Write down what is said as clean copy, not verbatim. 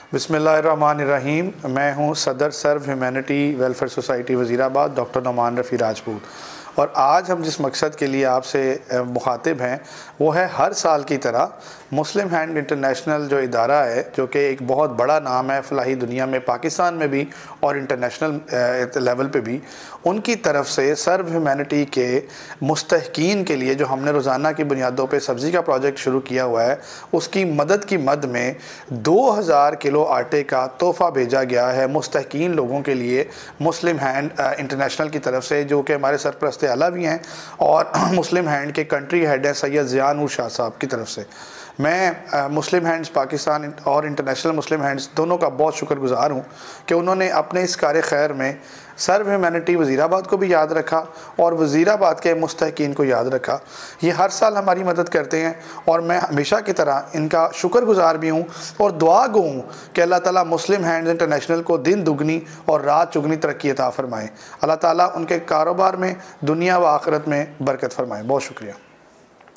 बिस्मिल्लाहिर्रहमानिर्रहीम। मैं हूं सदर serve humanity welfare society Wazirabad doctor Nauman Rafi Rajput. और आज हम जिस मकसद के लिए आपसे मुखातिब हैं वो है, हर साल की तरह मुस्लिम हैंड इंटरनेशनल जो इदारा है, जो कि एक बहुत बड़ा नाम है फ़लाही दुनिया में, पाकिस्तान में भी और इंटरनेशनल लेवल पे भी, उनकी तरफ से सर्व ह्यूमैनिटी के मुस्तहकीन के लिए जो हमने रोज़ाना की बुनियादों पे सब्ज़ी का प्रोजेक्ट शुरू किया हुआ है, उसकी मदद की मद में 2000 किलो आटे का तोहफ़ा भेजा गया है मुस्तहकीन लोगों के लिए मुस्लिम हैंड इंटरनेशनल की तरफ से, जो कि हमारे सरपरस्त आला भी हैं और मुस्लिम हैंड के कंट्री हेड है सैयद ज़ियानुर शाह साहब की तरफ से। मैं मुस्लिम हैंड्स पाकिस्तान और इंटरनेशनल मुस्लिम हैंड्स दोनों का बहुत शुक्रगुज़ार हूँ कि उन्होंने अपने इस कार्य खैर में सर्व ह्यूमैनिटी वज़ीराबाद को भी याद रखा और वज़ीराबाद के मुस्तहकीन को याद रखा। ये हर साल हमारी मदद करते हैं और मैं हमेशा की तरह इनका शुक्रगुज़ार भी हूँ और दुआ गो हूँ कि अल्लाह ताला मुस्लिम हैंड्स इंटरनेशनल को दिन दुगनी और रात चुगनी तरक्की अता फ़रमाए। अल्लाह ताला उनके कारोबार में, दुनिया व आखिरत में बरकत फ़रमाए। बहुत शुक्रिया।